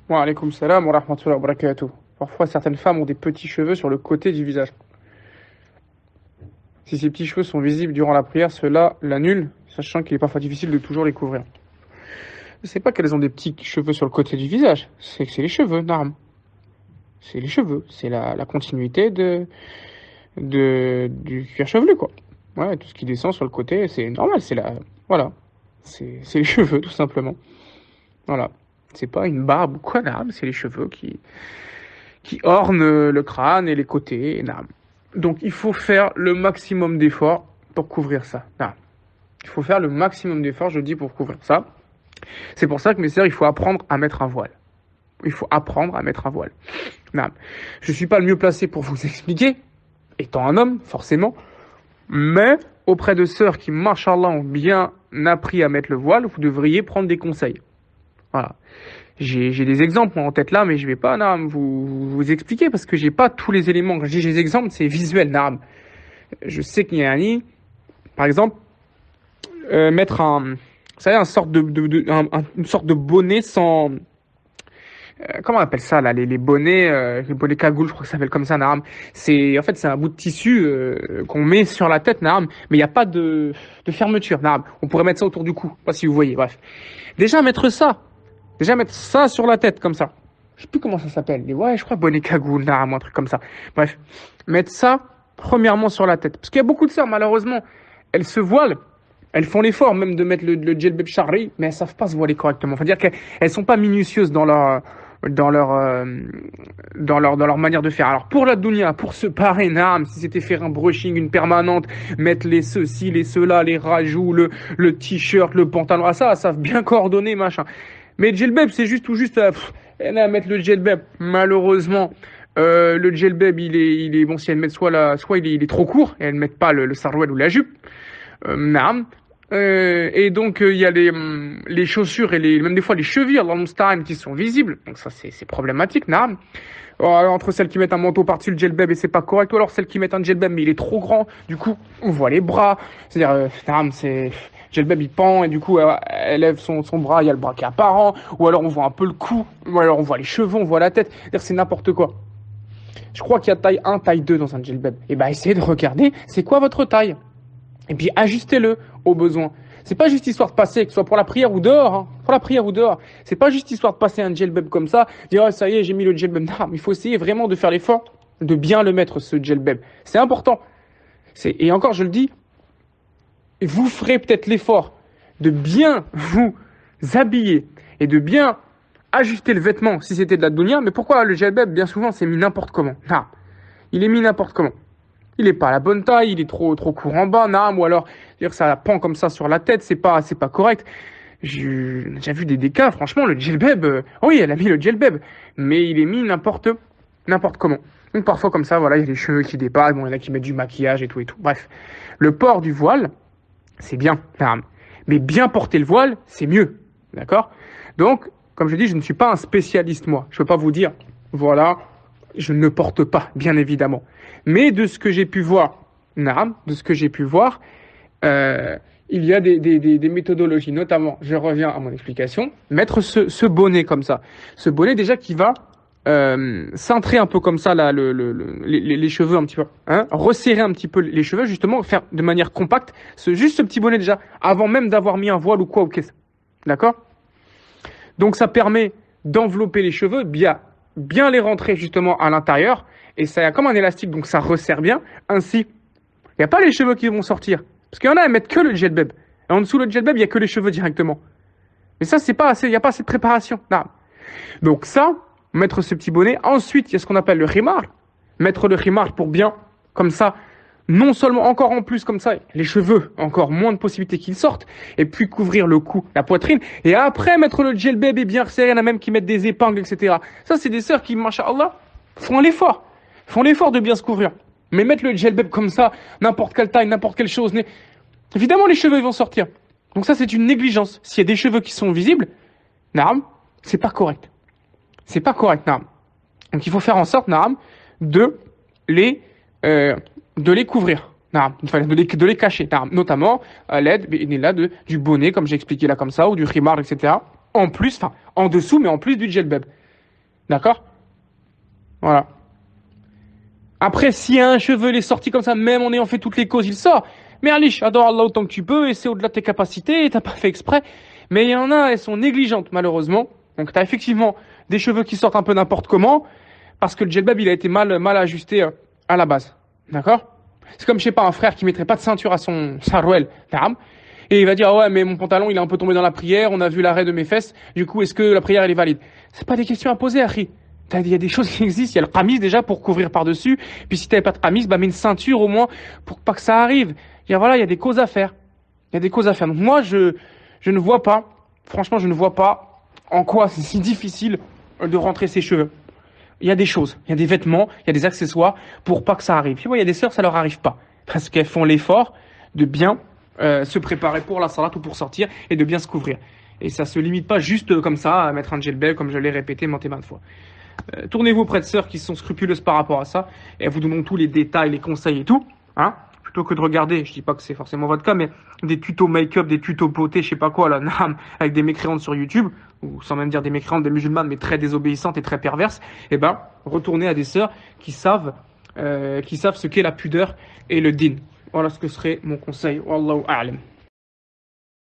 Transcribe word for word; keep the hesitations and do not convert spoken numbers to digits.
Wa alaykoum salam wa rahmatullahi wa barakatuh. Parfois, certaines femmes ont des petits cheveux sur le côté du visage. Si ces petits cheveux sont visibles durant la prière, cela l'annule, sachant qu'il est parfois difficile de toujours les couvrir. C'est pas qu'elles ont des petits cheveux sur le côté du visage, c'est que c'est les cheveux, naam. C'est les cheveux, c'est la, la continuité de, de, du cuir chevelu, quoi. Ouais, tout ce qui descend sur le côté, c'est normal, c'est la, voilà. C'est, c'est les cheveux, tout simplement. Voilà. C'est pas une barbe ou quoi, naam, c'est les cheveux qui, qui ornent le crâne et les côtés, naam. Donc il faut faire le maximum d'efforts pour couvrir ça. Naam. Il faut faire le maximum d'efforts, je dis, pour couvrir ça. C'est pour ça que, mes sœurs, il faut apprendre à mettre un voile. Il faut apprendre à mettre un voile. Naam. Je ne suis pas le mieux placé pour vous expliquer, étant un homme, forcément, mais auprès de sœurs qui, machallah, ont bien appris à mettre le voile, vous devriez prendre des conseils. Voilà. J'ai, j'ai des exemples en tête là, mais je ne vais pas naam, vous, vous expliquer parce que j'ai pas tous les éléments. Quand je dis j'ai des exemples, c'est visuel. Naam. Je sais qu'il y a un par exemple, euh, mettre un, vous savez, un sorte de, de, de un, un, une sorte de bonnet sans, euh, comment on appelle ça là, les, les bonnets, euh, les bonnets cagoules, je crois que ça s'appelle comme ça, naam. C'est, en fait, c'est un bout de tissu euh, qu'on met sur la tête, naam, mais il n'y a pas de, de fermeture, naam. On pourrait mettre ça autour du cou, pas si vous voyez. Bref, déjà mettre ça. Déjà mettre ça sur la tête, comme ça. Je sais plus comment ça s'appelle. Mais ouais, je crois bonnet cagoule, naam, un truc comme ça. Bref, mettre ça, premièrement, sur la tête. Parce qu'il y a beaucoup de sœurs, malheureusement, elles se voilent. Elles font l'effort même de mettre le, le djellab shari, mais elles savent pas se voiler correctement. Enfin, dire qu'elles sont pas minutieuses dans leur, dans leur, euh, dans leur, dans leur manière de faire. Alors, pour la dunya, pour se parer, naam, si c'était faire un brushing, une permanente, mettre les ceci, les cela, les rajouts, le, le t-shirt, le pantalon, ah, ça, elles savent bien coordonner, machin. Mais le djellab, c'est juste tout juste à, pff, à mettre le djellab. Malheureusement, euh, le djellab, il est, il est bon si elles mettent soit la, soit il est, il est trop court et elles mettent pas le, le sarouel ou la jupe. Euh, naam. Euh, et donc il euh, y a les, les chaussures et les, même des fois les chevilles, Allah musta'an, qui sont visibles. Donc ça c'est, c'est problématique, naam. Alors, entre celles qui mettent un manteau par-dessus le djellab et c'est pas correct, ou alors celles qui mettent un djellab mais il est trop grand, du coup on voit les bras. C'est-à-dire, euh, naam, c'est djellab il pend et du coup elle, elle lève son, son bras, il y a le bras qui est apparent, ou alors on voit un peu le cou, ou alors on voit les cheveux, on voit la tête. C'est-à-dire c'est n'importe quoi. Je crois qu'il y a taille un, taille deux dans un djellab. Et ben essayez de regarder c'est quoi votre taille. Et puis ajustez-le au besoin. C'est pas juste histoire de passer, que ce soit pour la prière ou dehors, hein, pour la prière ou dehors. C'est pas juste histoire de passer un djellab comme ça, dire oh, ça y est, j'ai mis le djellab. Non, il faut essayer vraiment de faire l'effort de bien le mettre, ce djellab. C'est important. C'est, et encore, je le dis, vous ferez peut-être l'effort de bien vous habiller et de bien ajuster le vêtement si c'était de la dunya. Mais pourquoi le djellab, bien souvent, c'est mis n'importe comment? Non, il est mis n'importe comment. Il est pas à la bonne taille, il est trop trop court en bas, naam, ou alors dire ça pend comme ça sur la tête, c'est pas c'est pas correct. J'ai déjà vu des, des cas, franchement, le djellab, euh, oui, elle a mis le djellab, mais il est mis n'importe n'importe comment. Donc parfois comme ça, voilà, il y a les cheveux qui dépassent, bon, il y en a qui mettent du maquillage et tout et tout. Bref, le port du voile, c'est bien, naam, mais bien porter le voile, c'est mieux, d'accord? Donc, comme je dis, je ne suis pas un spécialiste moi. Je peux pas vous dire, voilà, je ne porte pas, bien évidemment. Mais de ce que j'ai pu voir, naam, de ce que j'ai pu voir, euh, il y a des, des, des, des méthodologies, notamment, je reviens à mon explication, mettre ce, ce bonnet comme ça. Ce bonnet déjà qui va euh, cintrer un peu comme ça là, le, le, le, les, les cheveux un petit peu, hein, resserrer un petit peu les cheveux, justement, faire de manière compacte, ce, juste ce petit bonnet déjà, avant même d'avoir mis un voile ou quoi ou qu'est-ce. D'accord? Donc ça permet d'envelopper les cheveux, bien, bien les rentrer justement à l'intérieur, et ça a comme un élastique, donc ça resserre bien. Ainsi, il n'y a pas les cheveux qui vont sortir. Parce qu'il y en a, elles mettent que le djellab. Et en dessous le djellab, il n'y a que les cheveux directement. Mais ça, c'est pas assez, il n'y a pas assez de préparation. Non. Donc ça, mettre ce petit bonnet. Ensuite, il y a ce qu'on appelle le khimar. Mettre le khimar pour bien, comme ça, non seulement encore en plus comme ça, les cheveux, encore moins de possibilités qu'ils sortent, et puis couvrir le cou, la poitrine, et après mettre le djellab et bien resserrer, il y en a même qui mettent des épingles, et cetera. Ça, c'est des sœurs qui, masha'Allah, font l'effort. Font l'effort de bien se couvrir. Mais mettre le djellab comme ça, n'importe quelle taille, n'importe quelle chose, évidemment les cheveux vont sortir. Donc ça c'est une négligence. S'il y a des cheveux qui sont visibles, naam, c'est pas correct. C'est pas correct, naam. Donc il faut faire en sorte, naam, de les, euh, de les couvrir, naam, enfin, de les, de les cacher, naam, notamment à l'aide, là, de, du bonnet comme j'ai expliqué là comme ça, ou du khimar, et cetera. En plus, enfin en dessous, mais en plus du djellab. D'accord? Voilà. Après, si un cheveu il est sorti comme ça, même en ayant fait toutes les causes, il sort. Mais Alish, adore Allah autant que tu peux, et c'est au-delà de tes capacités, et t'as pas fait exprès. Mais il y en a, elles sont négligentes, malheureusement. Donc t'as effectivement des cheveux qui sortent un peu n'importe comment, parce que le djellbab, il a été mal, mal ajusté euh, à la base. D'accord? C'est comme, je sais pas, un frère qui mettrait pas de ceinture à son sarouel, naam, et il va dire, ah ouais, mais mon pantalon, il est un peu tombé dans la prière, on a vu l'arrêt de mes fesses, du coup, est-ce que la prière, elle est valide? C'est pas des questions à poser, Harry. Il y a des choses qui existent, il y a le qamis déjà pour couvrir par-dessus, puis si t'avais pas de qamis, bah mets une ceinture au moins pour pas que ça arrive. Il y a, voilà, il y a des causes à faire. Il y a des causes à faire. Donc moi, je, je ne vois pas, franchement, je ne vois pas en quoi c'est si difficile de rentrer ses cheveux. Il y a des choses, il y a des vêtements, il y a des accessoires pour pas que ça arrive. Puis, ouais, il y a des sœurs, ça leur arrive pas. Parce qu'elles font l'effort de bien euh, se préparer pour la salat ou pour sortir et de bien se couvrir. Et ça se limite pas juste comme ça à mettre un djellbab, comme je l'ai répété maintes et maintes fois. Euh, tournez-vous auprès de sœurs qui sont scrupuleuses par rapport à ça et elles vous donneront tous les détails, les conseils et tout, hein, plutôt que de regarder, je dis pas que c'est forcément votre cas, mais des tutos make-up, des tutos beauté, je sais pas quoi là, nam, avec des mécréantes sur YouTube, ou sans même dire des mécréantes, des musulmanes, mais très désobéissantes et très perverses, et ben retournez à des sœurs qui savent, euh, qui savent ce qu'est la pudeur et le din. Voilà ce que serait mon conseil. Wallahu a'lam.